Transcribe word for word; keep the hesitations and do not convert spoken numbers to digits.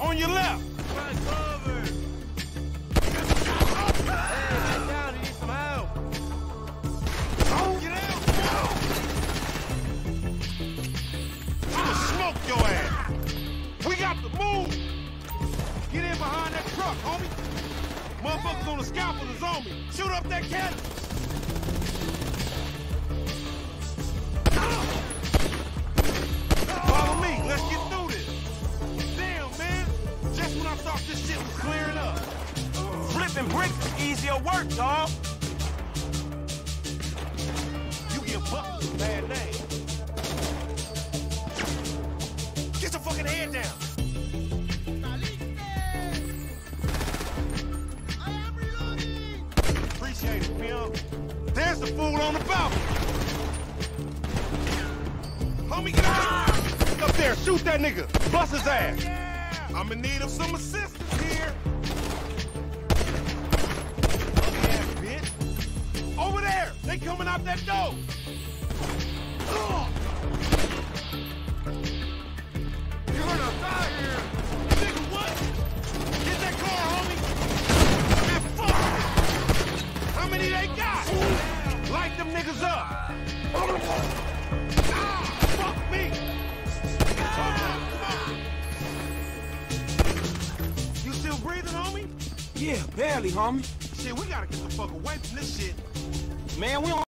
On your left. Run cover. Hey, back down. You need some help. Get out. I'ma smoke your ass. We got to move. Get in behind that truck, homie. Motherfuckers on the scalpel is on me. Shoot up that cannon. Follow me. Let's get through this. Damn, man. Just when I thought this shit was clearing up. Flipping bricks is easier work, dawg. You get bucked with a bad name. Get your fucking head down. Appreciate it, pimp. There's the fool on the balcony. Homie, get up! Up there, shoot that nigga. Bust his ass. Yeah. I'm in need of some assistance here. Yeah, bitch. Over there. They coming out that door. Ugh. You're gonna die here. Nigga, what? Get that car, homie. Man, fuck it. How many they got? Light them niggas up. Ah, fuck me. You still breathing, homie? Yeah, barely, homie. Shit, we gotta get the fuck away from this shit. Man, we don't